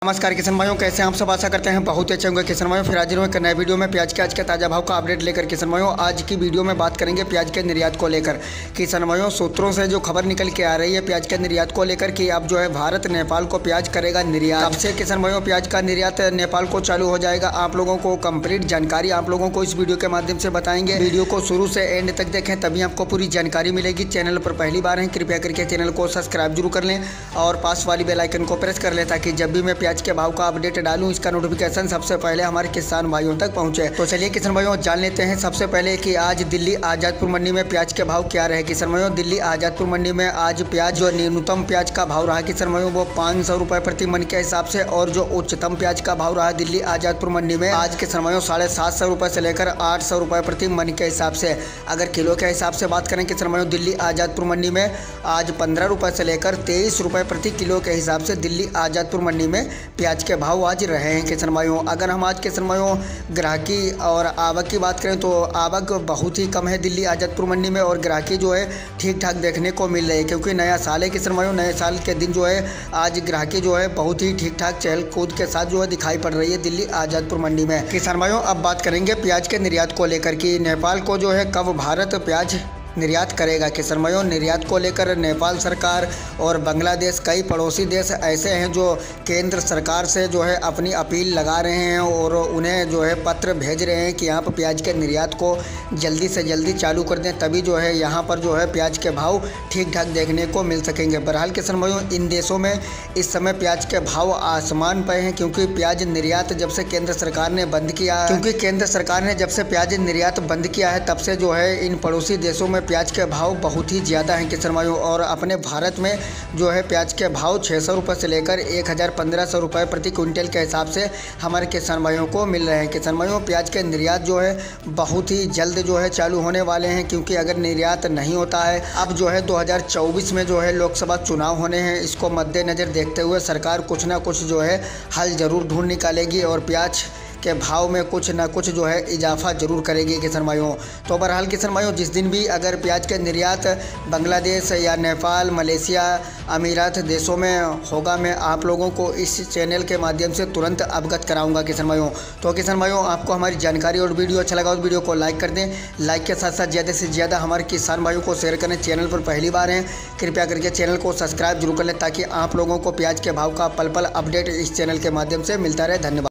नमस्कार किसान भाइयों, कैसे हैं आप सब। आशा करते हैं बहुत अच्छे होंगे किसान भाइयों। फिर हाजिर हुए एक नए वीडियो में प्याज के आज के ताज़ा भाव का अपडेट लेकर। किसान भाइयों, आज की वीडियो में बात करेंगे प्याज के निर्यात को लेकर। किसान भाइयों, सूत्रों से जो खबर निकल के आ रही है प्याज के निर्यात को लेकर कि अब जो है भारत नेपाल को प्याज करेगा निर्यात। कब से किसान भाइयों प्याज का निर्यात नेपाल को चालू हो जाएगा, आप लोगों को कंप्लीट जानकारी आप लोगों को इस वीडियो के माध्यम से बताएंगे। वीडियो को शुरू से एंड तक देखें, तभी आपको पूरी जानकारी मिलेगी। चैनल पर पहली बार है, कृपया करके चैनल को सब्सक्राइब जरूर कर लें और पास वाली बेल आइकन को प्रेस कर लें, ताकि जब भी मैं प्याज के भाव का अपडेट डालूं इसका नोटिफिकेशन सबसे पहले हमारे किसान भाइयों तक पहुंचे। तो चलिए किसान भाइयों जान लेते हैं सबसे पहले कि आज दिल्ली आजादपुर मंडी में प्याज के भाव क्या रहे। किसान भाइयों, दिल्ली आजादपुर मंडी में आज प्याज जो न्यूनतम प्याज का भाव रहा किसान भाइयों वो 500 रुपए प्रति मन के हिसाब से, और जो उच्चतम प्याज का भाव रहा दिल्ली आजादपुर मंडी में आज किसान भाइयों 750 रुपए से लेकर 800 रुपए प्रति मन के हिसाब से। अगर किलो के हिसाब से बात करें किसान भाइयों, दिल्ली आजादपुर मंडी में आज 15 रुपए से लेकर 23 रुपए प्रति किलो के हिसाब से दिल्ली आजादपुर मंडी में प्याज के भाव आज रहे हैं किसान भाइयों। अगर हम आज किसान भाइयों ग्राहकी और आवक की बात करें तो आवक बहुत ही कम है दिल्ली आजादपुर मंडी में, और ग्राहकी जो है ठीक ठाक देखने को मिल रही है, क्योंकि नया साल है किसान भाइयों। नए साल के दिन जो है आज ग्राहकी जो है बहुत ही ठीक ठाक चहल कूद के साथ जो है दिखाई पड़ रही है दिल्ली आजादपुर मंडी में। किसान भाइयों, अब बात करेंगे प्याज के निर्यात को लेकर कि नेपाल को जो है कब भारत प्याज निर्यात करेगा। किसान भाइयों, निर्यात को लेकर नेपाल सरकार और बांग्लादेश कई पड़ोसी देश ऐसे हैं जो केंद्र सरकार से जो है अपनी अपील लगा रहे हैं और उन्हें जो है पत्र भेज रहे हैं कि यहाँ पर प्याज के निर्यात को जल्दी से जल्दी चालू कर दें, तभी जो है यहाँ पर जो है प्याज के भाव ठीक ठाक देखने को मिल सकेंगे। बहरहाल किसान भाइयों, इन देशों में इस समय प्याज के भाव आसमान पर हैं, क्योंकि प्याज निर्यात जब से केंद्र सरकार ने बंद किया है तब से जो है इन पड़ोसी देशों में प्याज के भाव बहुत ही ज़्यादा हैं किसान भाइयों। और अपने भारत में जो है प्याज के भाव 600 रुपये से लेकर 1000-1500 रुपये प्रति क्विंटल के हिसाब से हमारे किसान भाइयों को मिल रहे हैं। किसान भाइयों, प्याज के निर्यात जो है बहुत ही जल्द जो है चालू होने वाले हैं, क्योंकि अगर निर्यात नहीं होता है, अब जो है 2024 में जो है लोकसभा चुनाव होने हैं, इसको मद्देनज़र देखते हुए सरकार कुछ ना कुछ जो है हल ज़रूर ढूंढ निकालेगी और प्याज के भाव में कुछ ना कुछ जो है इजाफा जरूर करेगी किसान भाइयों। तो बहरहाल किसान भाइयों, जिस दिन भी अगर प्याज के निर्यात बांग्लादेश या नेपाल, मलेशिया, अमीरात देशों में होगा, मैं आप लोगों को इस चैनल के माध्यम से तुरंत अवगत कराऊंगा किसान भाइयों। तो किसान भाइयों, आपको हमारी जानकारी और वीडियो अच्छा लगा तो वीडियो को लाइक कर दें। लाइक के साथ साथ ज़्यादा से ज़्यादा हमारे किसान भाइयों को शेयर करें। चैनल पर पहली बार हैं, कृपया करके चैनल को सब्सक्राइब जरूर कर लें, ताकि आप लोगों को प्याज के भाव का पल पल अपडेट इस चैनल के माध्यम से मिलता रहे। धन्यवाद।